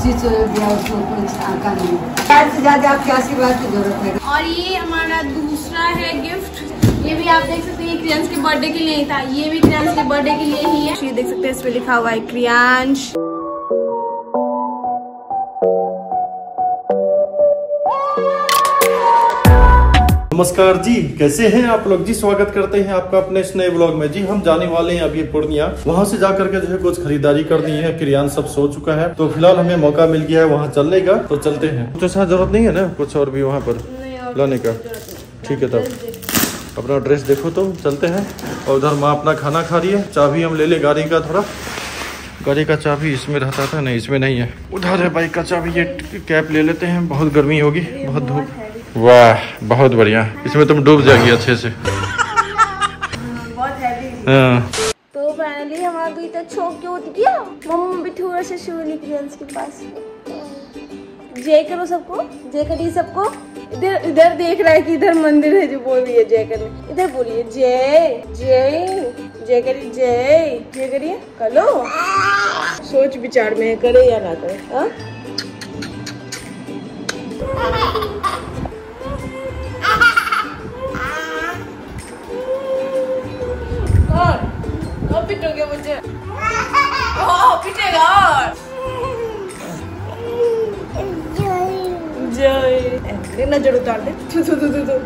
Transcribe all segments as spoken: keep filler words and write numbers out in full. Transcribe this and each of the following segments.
जिस दिया उसको कुछ आका नहीं है, ज्यादा आपके आशीर्वाद की जरूरत है। और ये हमारा दूसरा है गिफ्ट, ये भी आप देख सकते हैं क्रियांश के बर्थडे के लिए ही था, ये भी क्रियांश के बर्थडे के लिए ही है। ये देख सकते हैं इस पे लिखा हुआ है क्रियांश। नमस्कार जी, कैसे हैं आप लोग जी। स्वागत करते हैं आपका अपने इस नए ब्लॉग में जी। हम जाने वाले हैं अभी पूर्णिया, वहां से जाकर के जो है कुछ खरीदारी करनी है। क्रियांश सब सो चुका है, तो फिलहाल हमें मौका मिल गया है वहां चलने का, तो चलते हैं। कुछ ऐसा जरूरत नहीं है ना कुछ और भी वहाँ पर लाने का। ठीक है, तब अपना ड्रेस देखो, तो चलते हैं। और उधर माँ अपना खाना खा रही है। चाबी हम ले ले गाड़ी का, थोड़ा गाड़ी का चाबी इसमें रहता था, नहीं इसमें नहीं है, उधर है बाइक का चाबी। ये कैप ले लेते हैं, बहुत गर्मी होगी, बहुत धूप। वाह बहुत बढ़िया, इसमें तुम डूब जाएगी अच्छे से। बहुत हैवी। हाँ। तो फाइनली हमारा दूध तो छोक के उठ गया। मम्मा भी थोड़ा सा सो ली क्रियांश के पास। जय करो सबको, जय करिए सबको। इधर इधर देख रहा है कि इधर मंदिर है, जो बोल रही है जय करने। इधर बोलिए जय जय जय करिए, जय जय करिए। करो सोच विचार में करे या ना करे। हाँ और पिटोगे मुझे, ओह पिटेगा। और जय नजर उतार दे। थू थू थू थू थू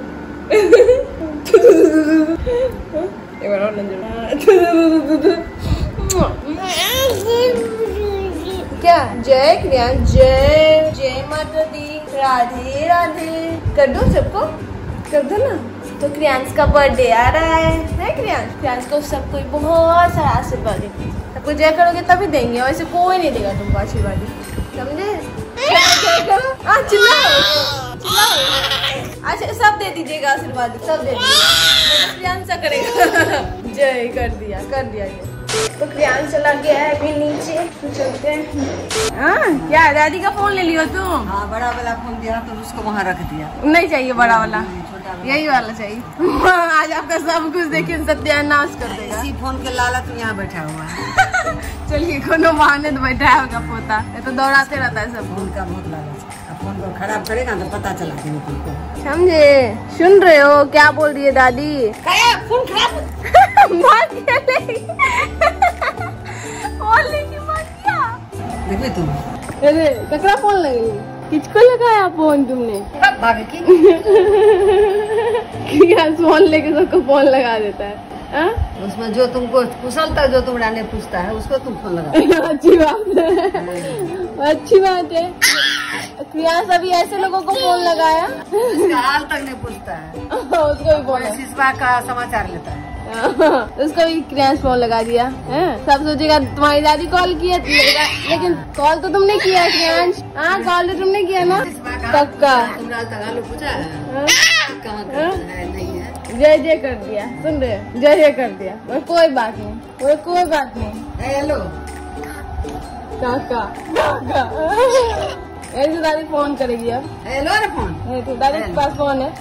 एक बार और नजर। क्या जय क्रियांश, जय जय माता दी, राधे राधे कर दो सबको, कर दो ना। तो क्रियांश का बर्थडे आ रहा है, है क्रियांश। क्रियांश को सबको बहुत सारा आशीर्वाद दे, सबको जय करोगे तभी देंगे, वैसे कोई नहीं देगा तुमको आशीर्वाद, समझे। चिल्लाओ चिल्लाओ, अच्छा सब दे दीजिएगा आशीर्वाद, सब दे दीजिएगा। क्रियांश सा करेगा। जय कर दिया, कर दिया ये। तो क्रियांश चला गया है अभी नीचे, तो चलते हैं। हाँ क्या दादी का फोन ले लियो तुम? हाँ, बड़ा वाला फोन दिया तो उसको वहाँ रख दिया। नहीं चाहिए बड़ा वाला, यही वाला चाहिए। आज आपका सब कुछ देखिए सत्यानाश कर देगा। इसी फोन के लालच में यहाँ बैठा हुआ है। चलिए कोनो बहाने तो बैठा होगा पोता, ये तो दौड़ाते रहता है सब। फोन का बहुत लालच है, फोन को खराब करेगा तो पता चला तुमको। समझे, सुन रहे हो क्या बोल रही है दादी? फोन खराब देखिए तुम। अरे ककरा फोन लगी, किसको लगाया फोन तुमने? क्रियांश फोन लेके सबको फोन लगा देता है। आ? उसमें जो तुमको कुशलता जो तुम ने पूछता है उसको तुम फोन लगा। अच्छी बात है, अच्छी बात है। क्रियांश अभी ऐसे लोगों को फोन लगाया, उसका हाल तक नहीं पूछता है। उसको भी फोन, शिशुआ का समाचार लेता है। उसको भी क्रियांश फोन लगा दिया है। सब सोचेगा तुम्हारी दादी कॉल किया, लेकिन कॉल तो तुमने किया क्रियांश। हाँ कॉल तो तुमने किया ना पक्का। पूछा नहीं है। जय जय कर दिया, सुन रहे, जय जय कर दिया। और कोई बात नहीं, और कोई बात नहीं। हेलो काका काका, ऐसे दादी फोन करेगी अब। हेलो रे फोन, तो दादी के पास फोन है।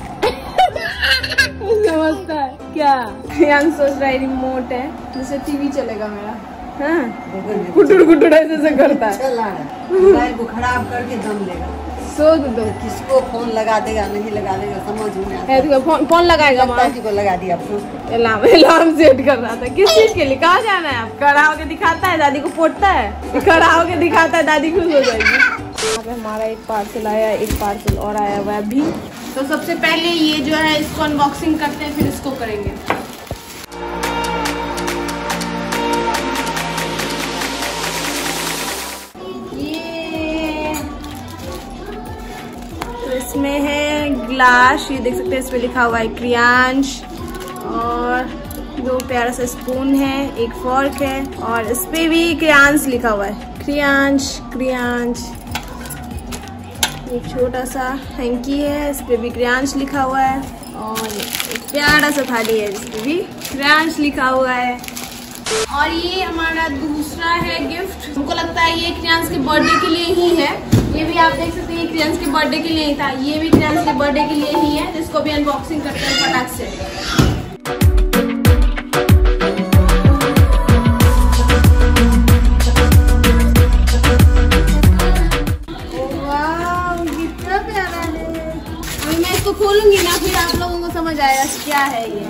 समझता है क्या? क्रियांश सोच रहा है रिमोट है, जिससे टीवी चलेगा मेरा। हाँ कुटुर कुटुर ऐसे से करता है, मोबाइल को खराब करके दम लेगा। सोच दो किसको फोन लगा देगा नहीं लगा देगा समझ में आता है। फोन फोन लगाएगा, को लगा दिया फोन। अलार्म अलार्म सेट कर रहा था। किस चीज के लिए, कहाँ जाना है? आप खड़ा होके दिखाता है, दादी को पोटता है, खड़ा होके दिखाता है, दादी खुश हो जाएगी। यहाँ पे हमारा एक पार्सल आया, एक पार्सल और आया हुआ है अभी। तो सबसे पहले ये जो है इसको अनबॉक्सिंग करते हैं, फिर इसको करेंगे। ये तो इसमें है ग्लास, ये देख सकते हैं, इसमें लिखा हुआ है क्रियांश। और दो प्यारा सा स्पून है, एक फॉर्क है, और इस पे भी क्रियांश लिखा हुआ है, क्रियांश क्रियांश। एक छोटा सा हैंकी है, इस पे भी क्रियांश लिखा हुआ है। और एक प्यारा सा थाली है, जिस पे भी क्रियांश लिखा हुआ है। और ये हमारा दूसरा है गिफ्ट। हमको लगता है ये क्रियांश के बर्थडे के लिए ही है। ये भी आप देख सकते हैं, क्रियांश के बर्थडे के लिए ही था। ये भी क्रियांश के बर्थडे के लिए ही है, जिसको भी अनबॉक्सिंग करते हैं फटाक से। समझ आएगा क्या है ये।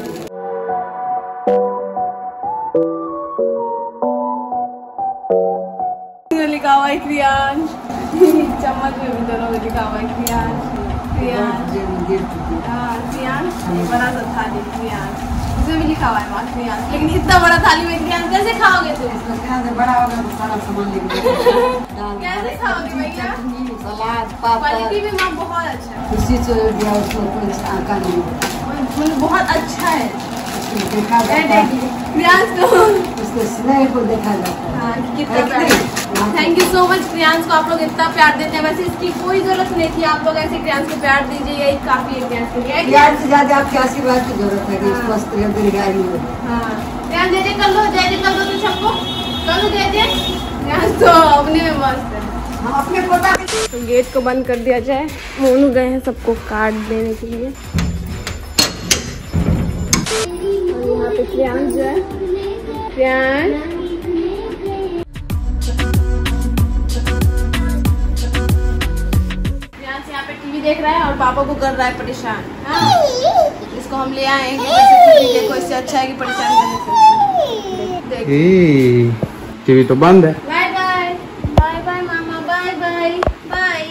लिखा हुआ है क्रियांश, चम्मच में भी दोनों में लिखा हुआ है क्रियांश क्रियांश हाँ क्रियांश। बड़ा सा थाली क्रियांश, इसमें भी लिखा हुआ है माँ क्रियांश, लेकिन इतना बड़ा थाली में क्रियांश कैसे खाओगे तुम? बड़ा होगा तो सारा सामान लेके कैसे खाओगे भैया? सलाद पापड़ क्वालिटी भी माँ बहुत अच्छा है, किसी से दिया उसको कोई आका नहीं, बहुत अच्छा है। देखा जाता है क्रियांश को, उसके स्नेह को देखा जाता है। हाँ कि कितना प्यार। Thank you so much Kriyansh को, आप लोग इतना प्यार देते हैं। वैसे इसकी कोई जरूरत नहीं थी, आप लोग ऐसे क्रियांश को प्यार दीजिए, यही काफी है क्रियांश के लिए। प्यार से ज्यादा आपके आशीर्वाद की जरूरत है कि स्वस्थ रहे दीर्घायु हो। हाँ क्रियांश जय जय कर लो, जय जय कर लो तो सबको कर लो जय जय। क्रियांश तो अपने में मस्त है। हम अपने पोता तो गेट को बंद कर दिया जाए, मोनू गए हैं सबको कार्ड देने के लिए। और यहाँ पे क्रियांश जो है, क्रियांश टीवी देख रहा है और पापा को कर रहा है परेशान। हाँ? इसको हम ले आएंगे, वैसे टीवी देखो, इससे अच्छा है कि परेशान करने से। टीवी तो बंद है। बाय बाय बाय बाय मामा, बाय बाय बाय।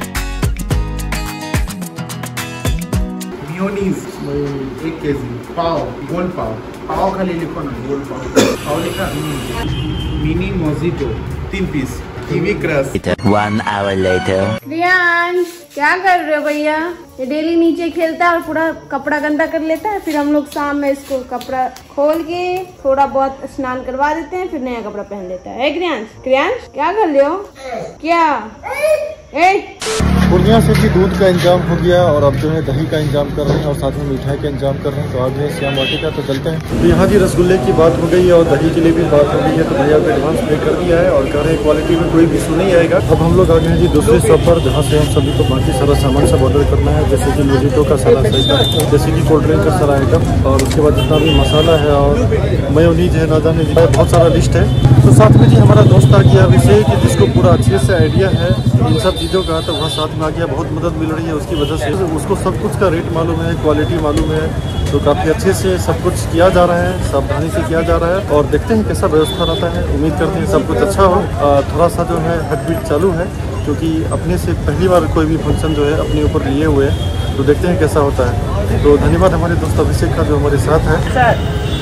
मेयोनीज एक केजी, पाव गोल पाव, पाव खाली लिखो ना, गोल पाव पाव लिखा। मिनी मोजिटो तीन piece, kiwi crush. One hour later. Riyan क्या कर रहे हो भैया? ये डेली नीचे खेलता है और पूरा कपड़ा गंदा कर लेता है, फिर हम लोग शाम में इसको कपड़ा खोल के थोड़ा बहुत स्नान करवा देते हैं, फिर नया कपड़ा पहन लेता है। क्रियांश क्रियांश क्या कर रहे हो? क्या ए? पूर्णिया से भी दूध का इंतजाम हो गया और अब जो है दही का इंतजाम कर रहे हैं और साथ में मिठाई का इंतजाम कर रहे हैं। तो आगे श्याम वाटिका तो चलते हैं। तो यहाँ जी रसगुल्ले की बात हो गई है और दही जलेबी की बात हो गई है, तो भैया को एडवांस पे कर दिया है और कह रहे हैं क्वालिटी में कोई इशू नहीं आएगा। अब हम लोग आ गए हैं जी दूसरे शॉप पर, जहाँ से हम सभी को बाकी सारा सामान सब ऑर्डर करना है, जैसे कि मोजिटो का सारा आइटम, जैसे कि कोल्ड ड्रिंक का सारा आइटम, और उसके बाद जितना भी मसाला है और मेयोनीज है, ना जाने बहुत सारा लिस्ट है। तो साथ में जी हमारा दोस्त आ गया अभिषेक, जिसको पूरा अच्छे से आइडिया है इन सब चीज़ों का, तो वहाँ साथ में आ गया, बहुत मदद मिल रही है उसकी वजह से। उसको सब कुछ का रेट मालूम है, क्वालिटी मालूम है, तो काफ़ी अच्छे से सब कुछ किया जा रहा है, सावधानी से किया जा रहा है और देखते हैं कैसा व्यवस्था रहता है। उम्मीद करते हैं सब कुछ अच्छा हो। थोड़ा सा जो है हटबीट चालू है, क्योंकि अपने से पहली बार कोई भी फंक्शन जो है अपने ऊपर लिए हुए हैं, तो देखते हैं कैसा होता है। तो धन्यवाद हमारे दोस्त अभिषेक का जो हमारे साथ है।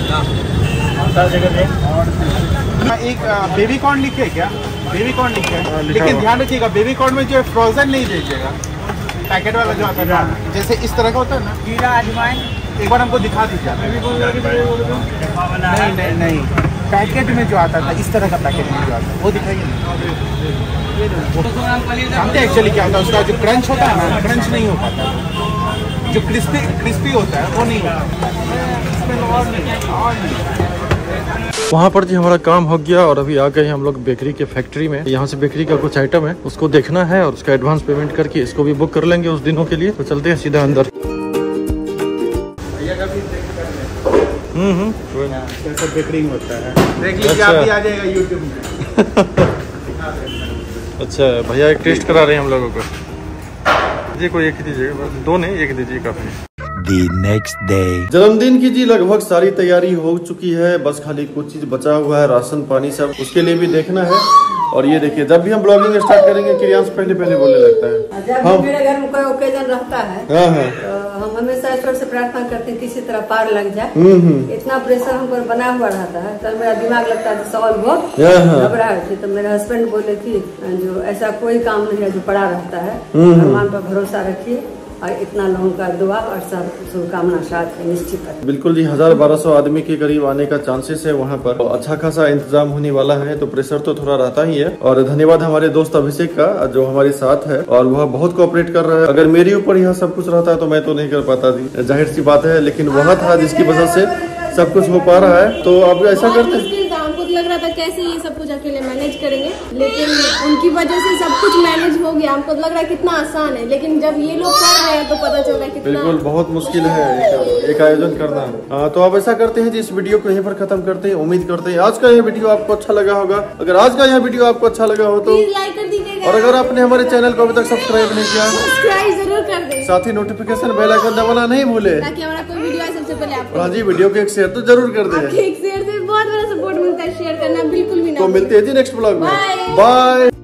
एक बेबी कॉर्न लिखे क्या? बेबी कॉर्न लिखे है, लेकिन ध्यान रखिएगा बेबी कॉर्न में जो है फ्रोजन नहीं दीजिएगा, पैकेट वाला जो आता है जैसे इस तरह का होता है ना, कीड़ा अजवाइन, एक बार हमको दिखा दीजिए। नहीं नहीं नहीं, पैकेट में जो आता था इस तरह का पैकेट में जो आता है वो दिखाइए ना। जानते एक्चुअली क्या होता है, उसका जो क्रंच होता है ना, क्रंच नहीं हो पाता, जो क्रिस्पी क्रिस्पी होता है वो नहीं होता। वहाँ पर जी हमारा काम हो गया और अभी आ गए हम लोग बेकरी के फैक्ट्री में। यहाँ से बेकरी का कुछ आइटम है उसको देखना है और उसका एडवांस पेमेंट करके इसको भी बुक कर लेंगे उस दिनों के लिए। तो चलते हैं सीधा अंदर। हम्म हम्म कैसा बेकरिंग होता है देख लीजिए, आप भी आ जाएगा यूट्यूब में। अच्छा भैया एक टेस्ट करा रहे हैं हम लोगों को जी, कोई एक ही दीजिएगा, दो नहीं एक दीजिए काफी। The next day. जन्मदिन की जी लगभग सारी तैयारी हो चुकी है, बस खाली कुछ चीज बचा हुआ है, राशन पानी सब उसके लिए भी देखना है। और ये देखिए जब भी हम ब्लॉगिंग स्टार्ट करेंगे क्रियांश पहले पहले बोलने लगता है। जब भी मेरे घर में कोई ओकेजन रहता है हाँ हाँ। तो हम हमेशा ईश्वर से प्रार्थना करते हैं किसी तरह पार लग जाए। इतना प्रेशर हम पर बना हुआ रहता है, तो मेरा दिमाग लगता है सॉल्व हो, घबराहट थी। तो मेरे हस्बैंड बोले कि जो ऐसा कोई काम नहीं है जो पड़ा रहता है, भगवान पर भरोसा रखिए और इतना लोगों का दुआ और सब शुभकामना साथ निश्चित है। बिल्कुल जी, हजार बारह सौ आदमी के करीब आने का चांसेस है वहाँ पर, अच्छा खासा इंतजाम होने वाला है, तो प्रेशर तो थोड़ा रहता ही है। और धन्यवाद हमारे दोस्त अभिषेक का जो हमारे साथ है और वह बहुत कोऑपरेट कर रहा है। अगर मेरे ऊपर यह सब कुछ रहता है तो मैं तो नहीं कर पाता थी, जाहिर सी बात है, लेकिन वह था जिसकी वजह से सब कुछ हो पा रहा है। तो अब ऐसा करते हैं, हमको लग रहा था कैसे ये सब कुछ अकेले मैनेज करेंगे, लेकिन उनकी वजह से सब कुछ मैनेज हो गया। हमको लग रहा है कितना आसान है, लेकिन जब ये लोग कर रहे हैं तो पता चल रहा है कितना बिल्कुल बहुत मुश्किल है एक, एक आयोजन करना। आ, तो अब ऐसा करते हैं जी, इस वीडियो को यहीं पर खत्म करते हैं। उम्मीद करते हैं आज का यह वीडियो आपको अच्छा लगा होगा। अगर आज का यह वीडियो आपको अच्छा लगा हो तो लाइक कर दीजिएगा, और अगर आपने हमारे चैनल को अभी तक सब्सक्राइब नहीं किया सब्सक्राइब जरूर कर दें। साथ ही नोटिफिकेशन बेल आइकन दबाना नहीं भूले, ताकि हमारा कोई वीडियो आए सबसे पहले आपको। हाँ जी, वीडियो को एक शेयर तो जरूर कर दे। एक शेयर से बहुत बड़ा सपोर्ट मिलता है, शेयर करना बिल्कुल भी ना। तो मिलते हैं जी नेक्स्ट ब्लॉग में। बाय। बाय।